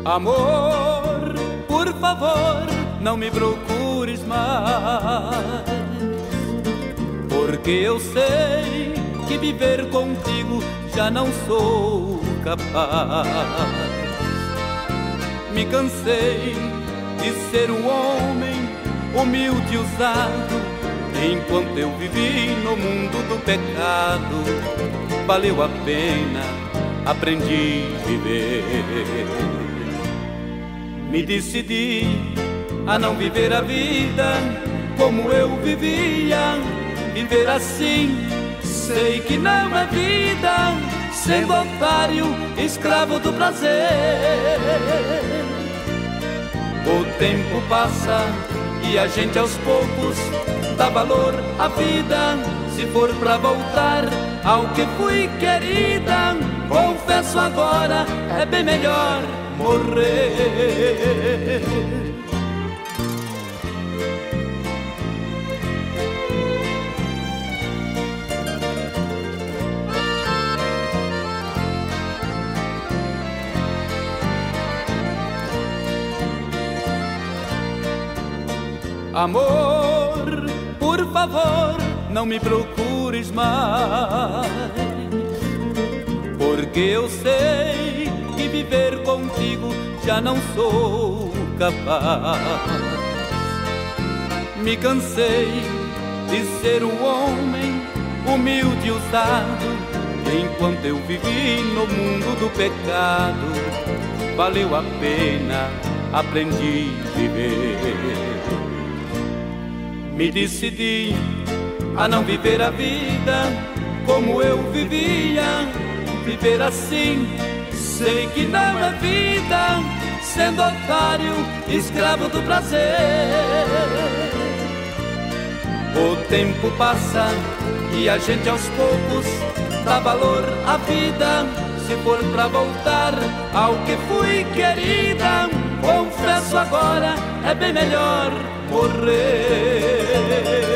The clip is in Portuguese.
Amor, por favor, não me procures mais, porque eu sei que viver contigo já não sou capaz. Me cansei de ser um homem humilde e usado, enquanto eu vivi no mundo do pecado. Valeu a pena, aprendi a viver. Me decidi a não viver a vida como eu vivia. Viver assim, sei que não é vida, sendo otário, escravo do prazer. O tempo passa e a gente aos poucos dá valor à vida. Se for pra voltar ao que fui querida, confesso agora, é bem melhor morrer. Amor, por favor, não me procures mais, porque eu sei que viver contigo já não sou capaz. Me cansei de ser um homem humilde e usado, enquanto eu vivi no mundo do pecado. Valeu a pena, aprendi a viver. Me decidi a não viver a vida como eu vivia. Viver assim, sei que não é vida, sendo otário, escravo do prazer. O tempo passa e a gente aos poucos dá valor à vida. Se for pra voltar ao que fui querida, confesso agora, é bem melhor morrer.